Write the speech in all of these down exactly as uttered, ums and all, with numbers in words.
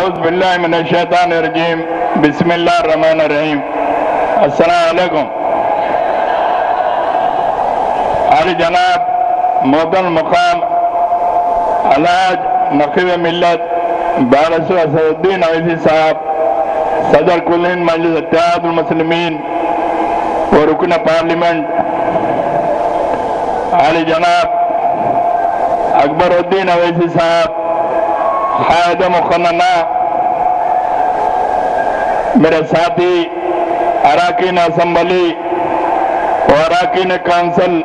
اعوذ باللہ من الشیطان الرجیم بسم اللہ الرحمن الرحیم السلام علیکم۔ عالی جناب محترم مقام الحاج نقیب ملت بارسو اسد الدین اویسی صاحب، صدر کل ہند مجلس اتحاد المسلمین و رکن پارلیمنٹ عالی جناب اکبر الدین اویسی صاحب، قائد مقننہ، میرے ساتھی اراکین اسمبلی و اراکین کانسل،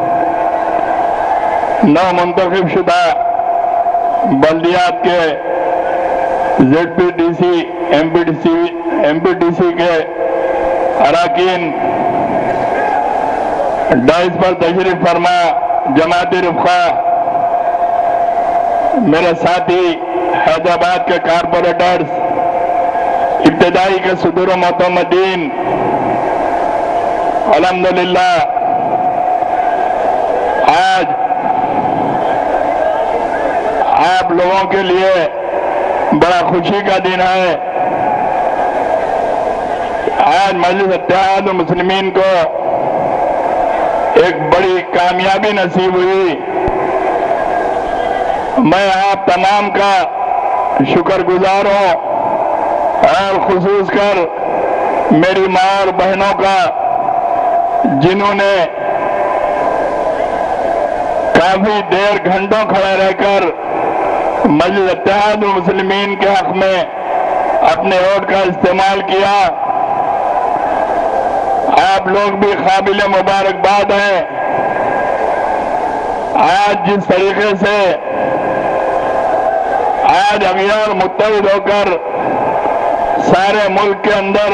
نو منتخب شدہ بلدیات کے Z P D C M P D C M P D C کے اراکین، ڈائز پر تشریف فرما جماعتی رفقا، میرے ساتھی حیدرآباد کے کارپوریٹرز، ابتدائی کے صدور و معتمدین، الحمدللہ آج آپ لوگوں کے لیے بڑا خوشی کا دن ہے۔ آج مجلس اتحاد المسلمین کو ایک بڑی کامیابی نصیب ہوئی۔ میں آپ تمام کا شکر گزار ہوں، اور خصوص کر میری ماں اور بہنوں کا، جنہوں نے کافی دیر گھنٹوں کھڑے رہ کر مجلس اتحاد المسلمین کے حق میں اپنے ووٹ کا استعمال کیا۔ آپ لوگ بھی قابل مبارکباد ہیں۔ آج جس طریقے سے آج اغیار متحد ہو کر سارے ملک کے اندر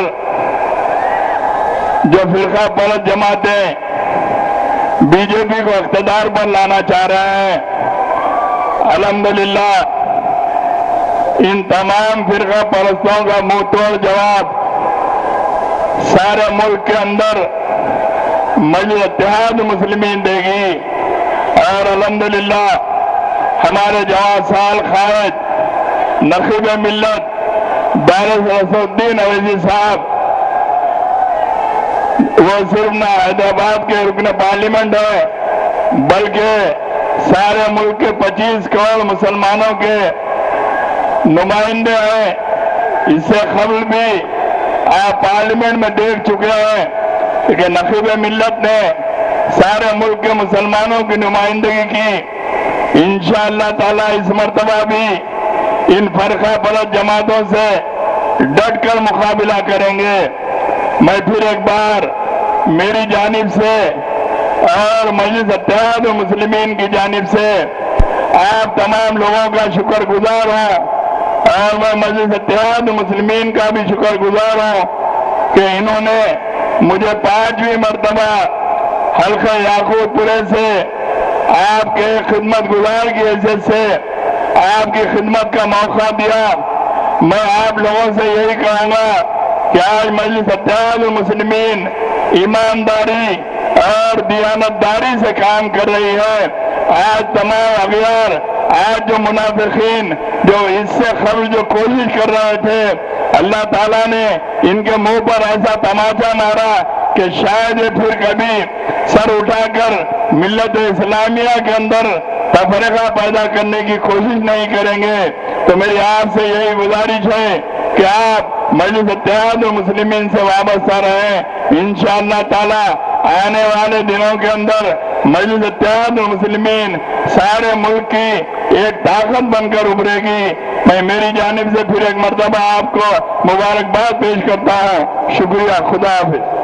جو فرقہ پرست جماعتیں بی جے پی کو اقتدار پر لانا چاہ رہے ہیں، الحمدللہ ان تمام فرقہ پرستوں کا منہ توڑ جواب سارے ملک کے اندر مجلس اتحاد مسلمین دے گی، اور الحمدللہ ہمارے جوان سال قائد نقیب ملت بارسو اسد الدین اویسی صاحب، وہ صرف نہ حیدرآباد کے رکن پارلیمنٹ ہے بلکہ سارے ملک کے پچیس کروڑ مسلمانوں کے نمائندے ہیں۔ اس سے قبل بھی آپ پارلیمنٹ میں دیکھ چکے ہیں کہ نقیب ملت نے سارے ملک کے مسلمانوں کی نمائندگی کی۔ انشاءاللہ تعالیٰ اس مرتبہ بھی ان فرقہ پرست جماعتوں سے ڈٹ کر مقابلہ کریں گے۔ میں پھر ایک بار میری جانب سے اور مجلس اتحاد المسلمین کی جانب سے آپ تمام لوگوں کا شکر گزار ہوں، اور میں مجلس اتحاد المسلمین کا بھی شکر گزار ہوں کہ انہوں نے مجھے پانچویں مرتبہ حلقہ یاقوت پورے سے آپ کے خدمت گزار کی حیثیت سے آپ کی خدمت کا موقع دیا۔ میں آپ لوگوں سے یہی کہوں گا کہ آج مجلس اتحاد المسلمین ایمانداری اور دیانتداری سے کام کر رہی ہے۔ آج تمام اغیار، آج جو منافقین جو اس سے قبل جو کوشش کر رہے تھے، اللہ تعالیٰ نے ان کے منہ پر ایسا تماچا مارا کہ شاید یہ پھر کبھی سر اٹھا کر ملت اسلامیہ کے اندر تفرقہ پیدا کرنے کی کوشش نہیں کریں گے۔ تو میری آپ سے یہی گزارش ہے کہ آپ مجلس اتحاد المسلمین سے وابستہ رہیں۔ انشاءاللہ تعالی آنے والے دنوں کے اندر مجلس اتحاد المسلمین سارے ملک کی ایک طاقت بن کر ابھرے گی۔ میں میری جانب سے پھر ایک مرتبہ آپ کو مبارکباد پیش کرتا ہوں۔ شکریہ، خدا حافظ۔